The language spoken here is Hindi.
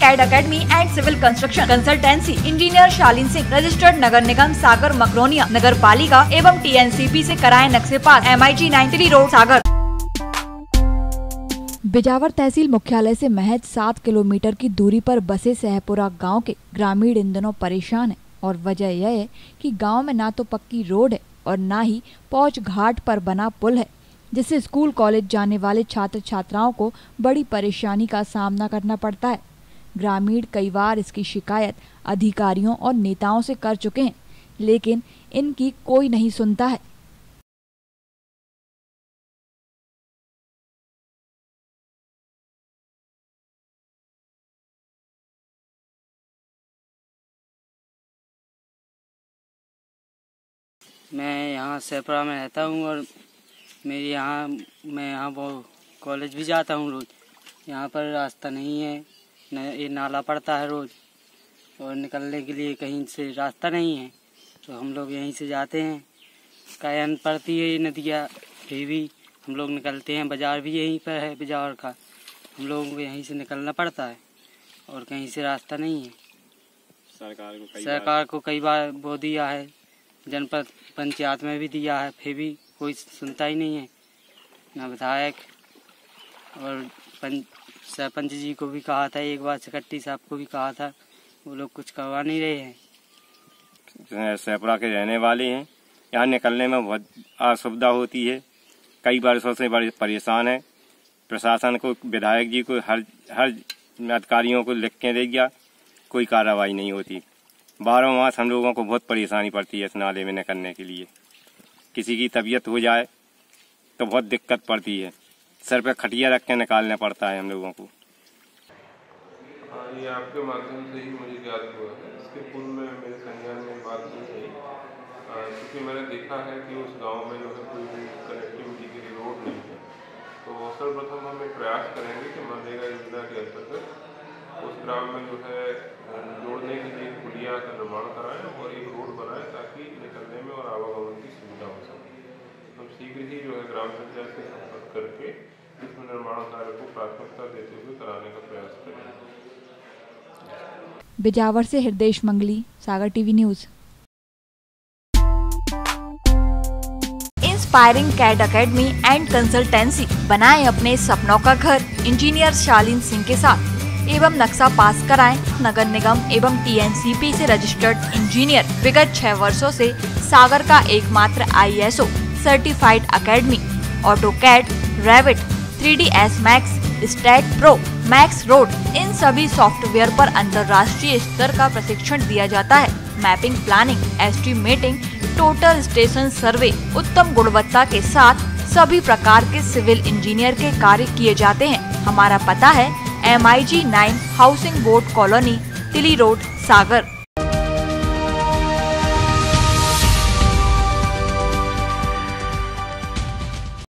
CAD academy and civil construction consultancy engineer Shaleen Singh, registered नगर निगम सागर मकरोनिया नगर पालिका एवं TNCP से कराए नक्शे पास। MIG 93 road Sagar. बिजावर तहसील मुख्यालय से महज 7 किलोमीटर की दूरी पर बसे सहपुरा गांव के ग्रामीण इन दिनों परेशान है और वजह यह है कि गांव में ना तो पक्की रोड है और ना ही पौछ घाट पर बना पुल है, जिससे स्कूल कॉलेज जाने वाले छात्र छात्राओं को बड़ी परेशानी का सामना करना पड़ता है। ग्रामीण कई बार इसकी शिकायत अधिकारियों और नेताओं से कर चुके हैं, लेकिन इनकी कोई नहीं सुनता है। मैं यहाँ सहपुरा में रहता हूँ और मैं यहाँ वो कॉलेज भी जाता हूँ रोज़। यहाँ पर रास्ता नहीं है, ये नाला पड़ता है रोज़ और निकलने के लिए कहीं से रास्ता नहीं है, तो हम लोग यहीं से जाते हैं। कायन पड़ती है ये नदियाँ, फिर भी हम लोग निकलते हैं। बाज़ार भी यहीं पर है, बिजावर का। हम लोगों को यहीं से निकलना पड़ता है और कहीं से रास्ता नहीं है। सरकार को कई बार वो दिया है, जनपद पंचायत में भी दिया है, फिर भी कोई सुनता ही नहीं है। ना विधायक और सरपंच जी को भी कहा था, एक बार सेक्रेटरी साहब को भी कहा था, वो लोग कुछ करवा नहीं रहे हैं। सहपुरा के रहने वाले हैं, यहाँ निकलने में बहुत असुविधा होती है। कई वर्षों से बड़े परेशान है। प्रशासन को, विधायक जी को, हर अधिकारियों को लिख के दे गया, कोई कार्रवाई नहीं होती। 12 मास हम लोगों को बहुत परेशानी पड़ती है इस नाले में निकलने के लिए। किसी की तबीयत हो जाए तो बहुत दिक्कत पड़ती है, सर पे खटिया रख के निकालना पड़ता है हम लोगों को। ये आपके माध्यम से ही मुझे ज्ञात हुआ है। इसके पूर्व में मेरे संज्ञान में बात नहीं थी, क्योंकि मैंने देखा है कि उस गांव में जो है कोई कनेक्टिविटी के लिए रोड नहीं है। तो सर्वप्रथम हम एक प्रयास करेंगे कि मनरेगा योजना के अंतर्गत उस ग्राम में जो है जोड़ने के लिए पुलिया का निर्माण कराएं और एक रोड बनाएं, ताकि निकलने में और आवागमन की सुविधा हो सके। हम शीघ्र ही जो है ग्राम पंचायत से संपर्क करके इसमें निर्माण कार्य को प्राथमिकता देते हुए कराने का प्रयास करेंगे। बिजावर से Hridayesh Mangli, Sagar TV news. Inspiring CAD academy and consultancy, बनाएं अपने सपनों का घर इंजीनियर शालीन सिंह के साथ एवं नक्शा पास कराएं नगर निगम एवं TNCP से रजिस्टर्ड इंजीनियर। विगत 6 वर्षों से सागर का एकमात्र ISO certified academy. AutoCAD, Revit, 3ds Max, Staad Pro, Max road, इन सभी सॉफ्टवेयर पर अंतर्राष्ट्रीय स्तर का प्रशिक्षण दिया जाता है। Mapping, planning, estimating, total station survey, उत्तम गुणवत्ता के साथ सभी प्रकार के सिविल इंजीनियर के कार्य किए जाते हैं। हमारा पता है MIG 9 housing board colony, Tili road, सागर।